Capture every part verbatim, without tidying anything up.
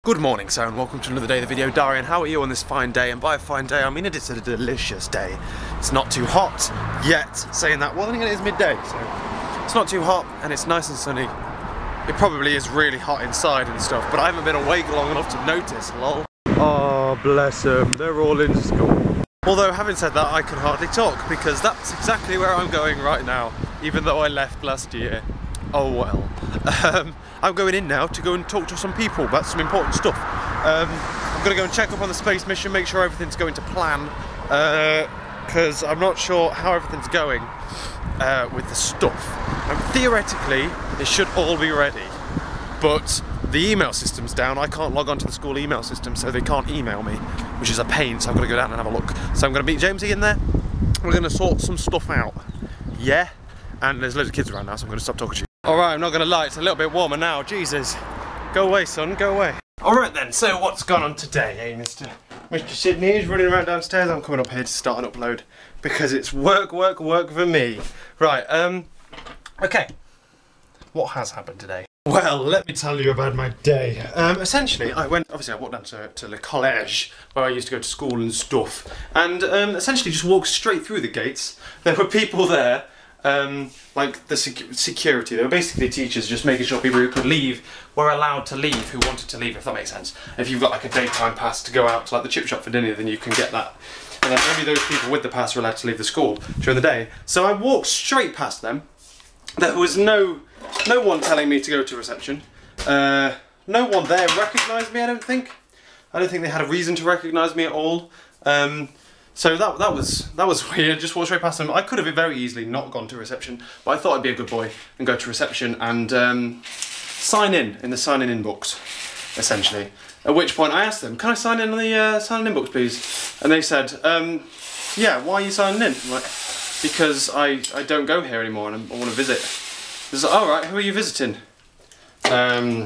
Good morning, sir, and welcome to another day of the video. Darian, how are you on this fine day? And by a fine day, I mean it is a delicious day. It's not too hot yet. Saying that, well, then again, it is midday, so it's not too hot and it's nice and sunny. It probably is really hot inside and stuff, but I haven't been awake long enough to notice, lol. Oh, bless them, they're all in school. Although, having said that, I can hardly talk because that's exactly where I'm going right now, even though I left last year. Oh well. Um, I'm going in now to go and talk to some people about some important stuff. Um, I'm going to go and check up on the space mission, make sure everything's going to plan, because uh, I'm not sure how everything's going uh, with the stuff. Um, theoretically, it should all be ready, but the email system's down. I can't log onto the school email system, so they can't email me, which is a pain, so I'm going to go down and have a look. So I'm going to meet Jamesy in there. We're going to sort some stuff out. Yeah? And there's loads of kids around now, so I'm going to stop talking to you. Alright, I'm not going to lie, it's a little bit warmer now, Jesus. Go away, son, go away. Alright then, so what's gone on today, eh, Mister Mister Sydney is running around downstairs. I'm coming up here to start an upload because it's work, work, work for me. Right, um, okay. What has happened today? Well, let me tell you about my day. Um, essentially, I went, obviously I walked down to, to Le Collège, where I used to go to school and stuff, and um, essentially just walked straight through the gates. There were people there. Um, like the sec security, they were basically teachers just making sure people who could leave were allowed to leave, who wanted to leave, if that makes sense. If you've got like a daytime pass to go out to like the chip shop for dinner, then you can get that. And then only those people with the pass are allowed to leave the school during the day. So I walked straight past them. There was no, no one telling me to go to reception. Uh, no one there recognised me, I don't think. I don't think they had a reason to recognise me at all. Um, So that, that was that was weird, just walked straight past them. I could have very easily not gone to reception, but I thought I'd be a good boy and go to reception and um, sign in, in the sign-in inbox, essentially. At which point I asked them, can I sign in on the uh, sign-in inbox, please? And they said, um, yeah, why are you signing in? I'm like, because I, I don't go here anymore and I, I want to visit. They said, all right, who are you visiting? Um,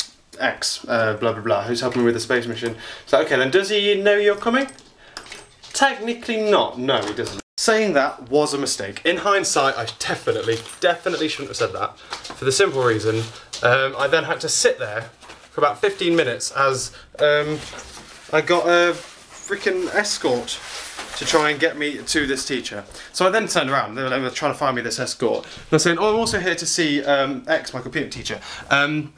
X, uh, blah, blah, blah, who's helping me with the space mission. So, okay, then does he know you're coming? Technically not, no he doesn't. Saying that was a mistake. In hindsight, I definitely, definitely shouldn't have said that. For the simple reason, um, I then had to sit there for about fifteen minutes as um, I got a freaking escort to try and get me to this teacher. So I then turned around, they were, they were trying to find me this escort. And they're saying, oh, I'm also here to see um, X, my computer teacher. Um,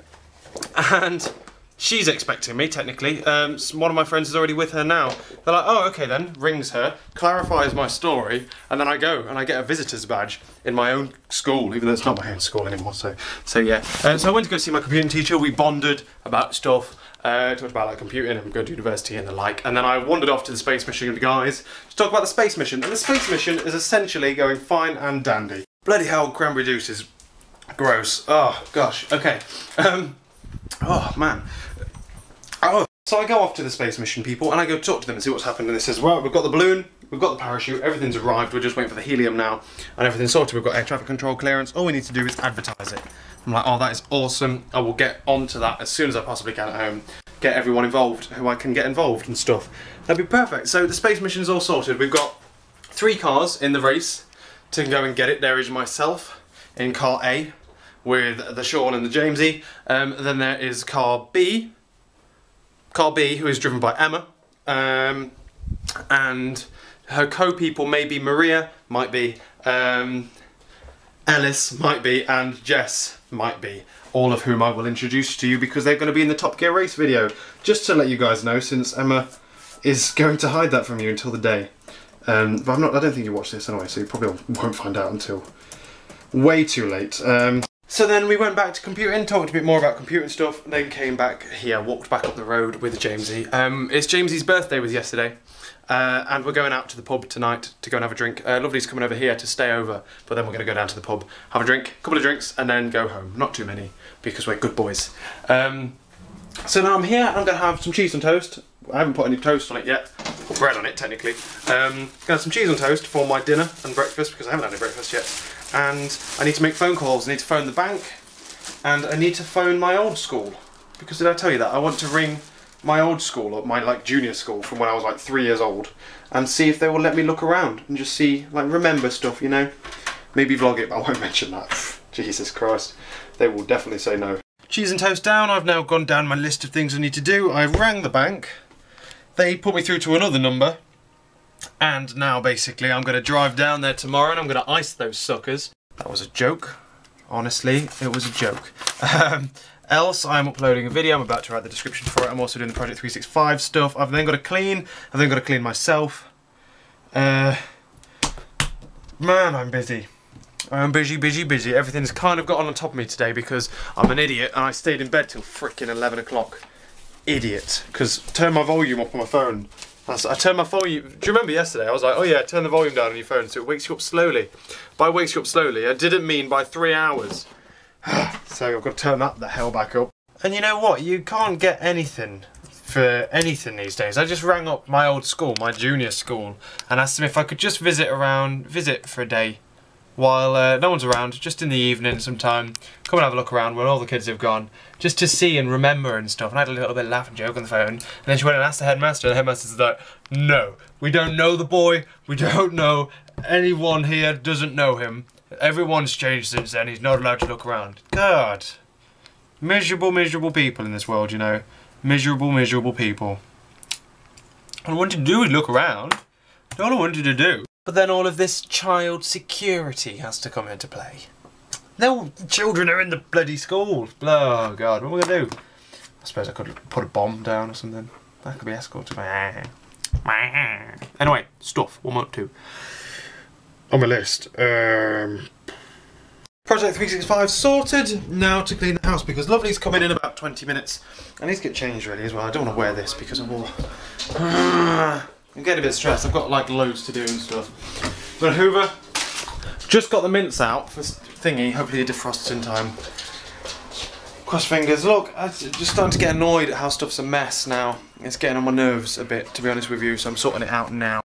and she's expecting me, technically. Um, one of my friends is already with her now. They're like, oh, okay then, rings her, clarifies my story, and then I go and I get a visitor's badge in my own school, even though it's not my own school anymore, so so yeah. Uh, so I went to go see my computing teacher, we bonded about stuff, uh, talked about like computing and going to university and the like, and then I wandered off to the space mission with the guys to talk about the space mission, and the space mission is essentially going fine and dandy. Bloody hell, cranberry juice is gross. Oh, gosh, okay. Um, oh, man. Oh. So I go off to the space mission people and I go talk to them and see what's happened, and it says, well, we've got the balloon, we've got the parachute, everything's arrived, we're just waiting for the helium now and everything's sorted, we've got air traffic control clearance, all we need to do is advertise it. I'm like, oh, that is awesome, I will get onto that as soon as I possibly can at home, get everyone involved who I can get involved and stuff. That'd be perfect. So the space mission's all sorted, we've got three cars in the race to go and get it. There is myself in car A with the Sean and the Jamesy, um, then there is car B, Car B, who is driven by Emma, um, and her co-people may be Maria, might be, um, Ellis might be, and Jess might be, all of whom I will introduce to you because they're going to be in the Top Gear race video, just to let you guys know, since Emma is going to hide that from you until the day. Um, but I'm not, I don't think you watch this anyway, so you probably won't find out until way too late. Um, So then we went back to computing, talked a bit more about computing stuff, then came back here, walked back up the road with Jamesy. Um, it's Jamesy's birthday was yesterday, uh, and we're going out to the pub tonight to go and have a drink. Uh, Lovely's coming over here to stay over, but then we're going to go down to the pub, have a drink, a couple of drinks, and then go home. Not too many, because we're good boys. Um, so now I'm here, I'm going to have some cheese on toast. I haven't put any toast on it yet, or bread on it technically. Um, going to have some cheese on toast for my dinner and breakfast, because I haven't had any breakfast yet. And I need to make phone calls, I need to phone the bank, and I need to phone my old school. Because did I tell you that? I want to ring my old school, or my like junior school from when I was like three years old, and see if they will let me look around and just see, like remember stuff, you know? Maybe vlog it, but I won't mention that. Jesus Christ. They will definitely say no. cheese and toast down. I've now gone down my list of things I need to do. I rang the bank. They put me through to another number. And now basically I'm going to drive down there tomorrow and I'm going to ice those suckers. That was a joke. Honestly, it was a joke. Um, else, I'm uploading a video. I'm about to write the description for it. I'm also doing the Project three sixty-five stuff. I've then got to clean. I've then got to clean myself. Uh, man, I'm busy. I'm busy, busy, busy. Everything's kind of got on top of me today because I'm an idiot and I stayed in bed till frickin' eleven o'clock. Idiot. Because turn my volume up on my phone. I turned my volume. Do you remember yesterday? I was like, oh yeah, turn the volume down on your phone so it wakes you up slowly. By wakes you up slowly, I didn't mean by three hours. So I've got to turn that the hell back up. And you know what? You can't get anything for anything these days. I just rang up my old school, my junior school, and asked them if I could just visit around, visit for a day. While uh, no one's around, just in the evening sometime, come and have a look around when all the kids have gone, just to see and remember and stuff. And I had a little bit of laugh and joke on the phone, and then she went and asked the headmaster, and the headmaster's like, no, we don't know the boy, we don't know, anyone here doesn't know him. Everyone's changed since then, he's not allowed to look around. God. Miserable, miserable people in this world, you know. Miserable, miserable people. All I wanted to do was look around. That's all I wanted to do. But then all of this child security has to come into play. No, children are in the bloody schools. Oh God, what am I gonna do? I suppose I could put a bomb down or something. That could be escorted. Anyway, stuff. What am I up to? On my list. Um, Project three sixty-five sorted. Now to clean the house because Lovely's coming in about twenty minutes. I need to get changed ready as well. I don't want to wear this because of all. I'm getting a bit stressed. I've got like loads to do and stuff. I'm gonna hoover. Just got the mints out for thingy. Hopefully it defrosts in time. Cross fingers. Look, I'm just starting to get annoyed at how stuff's a mess now. It's getting on my nerves a bit, to be honest with you. So I'm sorting it out now.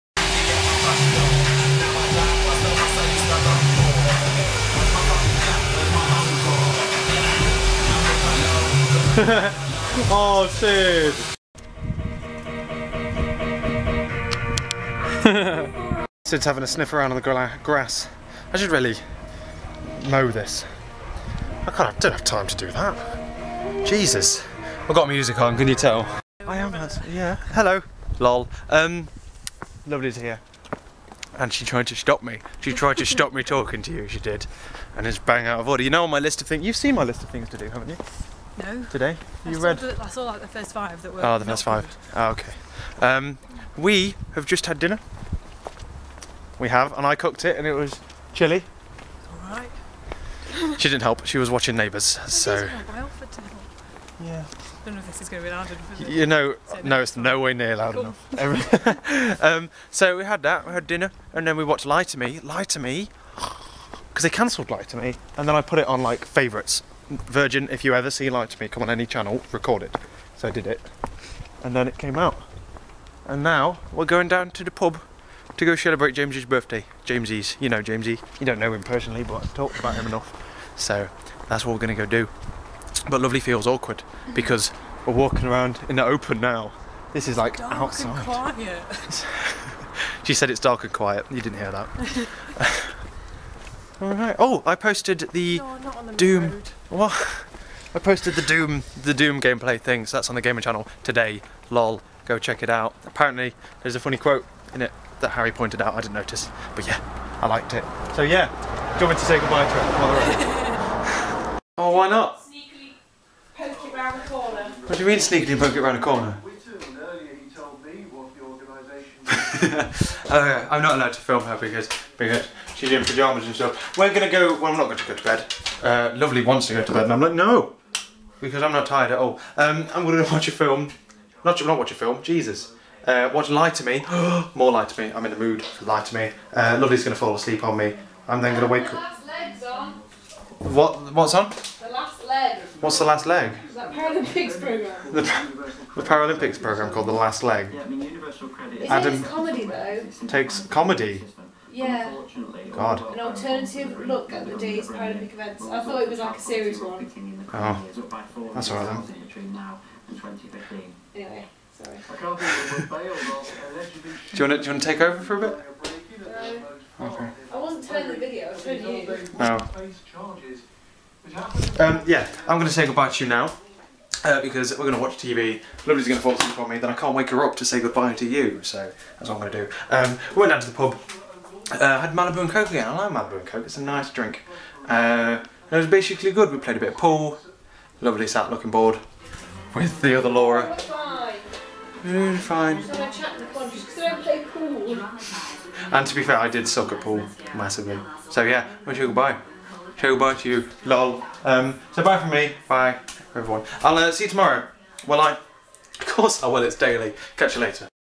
Oh, dude. Sid's having a sniff around on the gra grass. I should really mow this. I can't. I don't have time to do that. Jesus. I've got music on. Can you tell? I am. Yeah. Hello. Lol. Um. Lovely's here. And she tried to stop me. She tried to stop me talking to you. She did. And it's bang out of order. You know on my list of things. You've seen my list of things to do, haven't you? No. Today? You I read? Saw the, I saw like the first five that were. Oh, the first five. Oh, okay. Um. We have just had dinner. We have, and I cooked it, and it was chilly. All right. She didn't help. She was watching Neighbours, so. I offered to help. Yeah. I don't know if this is going to be loud enough. You know, no, it's no way near loud cool. enough. um, so we had that. We had dinner, and then we watched Lie to Me. Lie to Me, because they cancelled Lie to Me, and then I put it on like favourites. Virgin, if you ever see Lie to Me, come on any channel, record it. So I did it, and then it came out. And now we're going down to the pub to go celebrate James's birthday. Jamesy's, you know Jamesy. You don't know him personally, but I've talked about him enough. So that's what we're going to go do. But Lovely feels awkward because we're walking around in the open now. This is like dark outside. And quiet. She said it's dark and quiet. You didn't hear that. All right. Oh, I posted the no, not on the Doom. road. What? I posted the Doom, the Doom gameplay thing. So that's on the gaming channel today. Lol. Go check it out. Apparently, there's a funny quote in it that Harry pointed out. I didn't notice, but yeah, I liked it. So yeah, do you want me to say goodbye to it? Oh, why not? Sneakily poke it round the corner. What do you mean sneakily poke it round the corner? Earlier he told me what the organisation. Oh yeah, I'm not allowed to film her because because she's in pyjamas and stuff. We're gonna go. Well, I'm not going to go to bed. Uh, Lovely wants to go to bed, and I'm like, no, because I'm not tired at all. Um, I'm going to watch a film. Not, not watch a film, Jesus. Uh, watch Lie to Me. More Lie to Me. I'm in the mood for Lie to Me. Uh, Lovely's going to fall asleep on me. I'm then going to wake up. The last leg's on. What? What's on? The last leg. What's the last leg? Is that Paralympics programme? The, the Paralympics programme called The Last Leg. Is Adam it comedy though? takes comedy. Yeah. God. An alternative look at the day's Paralympic events. I thought it was like a serious one. Oh. That's alright then. Anyway, sorry. I can't believe we're bailed on allegedly. Do you want to, do you want to take over for a bit? No. Okay. I wasn't telling the video, I was telling you. Oh. Face charges Um, yeah, I'm going to say goodbye to you now. Uh, because we're going to watch T V, Lovely's going to fall asleep on me, then I can't wake her up to say goodbye to you, so that's what I'm going to do. Um, we went down to the pub, uh, had Malibu and Coke again. I like Malibu and Coke, it's a nice drink. Uh, it was basically good. We played a bit of pool. Lovely sat looking bored with the other Laura. Fine. Mm, fine. So I chat in the corner just because I don't play pool. And to be fair, I did suck at pool massively. So yeah, I'm going to say goodbye. Say goodbye to you, lol. Um, so bye from me, bye everyone. I'll uh, see you tomorrow. Will I? Of course I will, it's daily. Catch you later.